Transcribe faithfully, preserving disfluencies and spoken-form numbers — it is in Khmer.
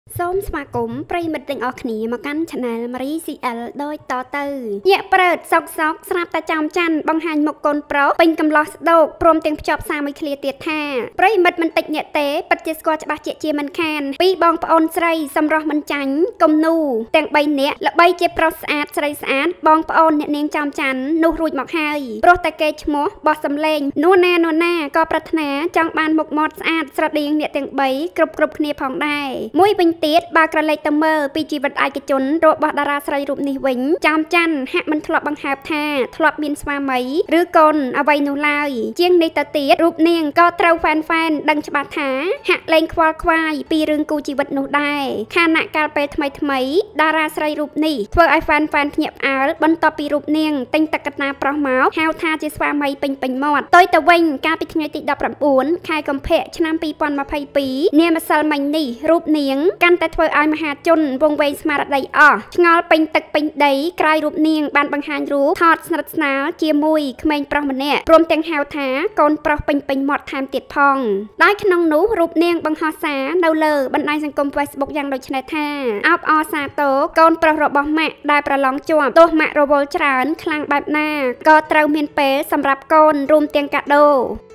សូមស្វាគមន៍ប្រិយមិត្តទាំងអស់គ្នាមកកាន់ Channel Marie ស៊ី អែល ដោយតទៅញាក់ប្រើតសោកសោកស្រាប់តែចំច័ន្ទបង្ហាញមុខកូនប្រុសពេញកំឡោះស្ដោកព្រមទាំងភ្ជាប់សារមួយឃ្លាទៀតថាប្រិយមិត្តមិនតិចញាក់ទេពិតជាស្គាល់ច្បាស់ជាជាមិនខានពីបងប្អូនស្រីសម្រស់មិនចាញ់គំនូទាំងបីនាក់ល្បីជាប្រុសស្អាតស្រីស្អាតបងប្អូនអ្នកនាងចំច័ន្ទនោះរួចមកហើយព្រោះតែគេឈ្មោះបោះសំលេងនួនណានួនណាក៏ប្រាថ្នាចង់បានមុខមាត់ស្អាតស្រដៀងអ្នកទាំងបីគ្រប់គ្រប់គ្នាផងដែរមួយវិញទៀតបើក្រឡេកទៅមើលពីជីវិតឯកជនរបស់តារាស្រីរូបនេះវិញចំច័ន្ទហាក់មិនធ្លាប់បង្ហើបថាធ្លាប់មានស្វាមីឬកូនអ្វីនោះឡើយជាងនេះទៅទៀតរូបនាងក៏ត្រូវហ្វេនហ្វេនដឹងច្បាស់ថាហាក់លែងខ្វល់ខ្វាយពីរឿងគូជីវិតនោះដែរខណៈកាលពេលថ្មីថ្មីតារាស្រីរូបនេះធ្វើឲ្យហ្វេនហ្វេនភ្ញាក់ផ្អើលបន្ទាប់ពីរូបនាងទិញទឹកកតាប្រុសមកហៅថាជាស្វាមីពេញពេញមាត់ទៅទៅវិញកាលពីថ្ងៃទីដប់ប្រាំបួនខែកុម្ភៈឆ្នាំពីរពាន់ម្ភៃពីរនាមម្សិលមិញនេះរូបនាងកាន់តែធ្វើឲ្យមហាជនវងវែងស្មារតីអស់ឆ្ងល់ពេញទឹកពេញដីក្រោយរូបនាងបានបង្ហាញរូបថតស្និទ្ធស្នាលជាមួយក្មេងប្រុសម្នាក់ព្រមទាំងហៅថាកូនប្រុសពេញពេញមាត់ថែមទៀតផងដោយក្នុងនោះរូបនាងបង្ហោះសារនៅលើបណ្ដាញសង្គម Facebook យ៉ាងដូចនេះថាអបអរសាទរកូនប្រុសរបស់ម៉ាក់ដែលប្រឡងជាប់ទោះម៉ាក់រវល់ច្រើនខ្លាំងបែបណាក៏ត្រូវមានពេលសម្រាប់កូនរួមទាំងកាដូ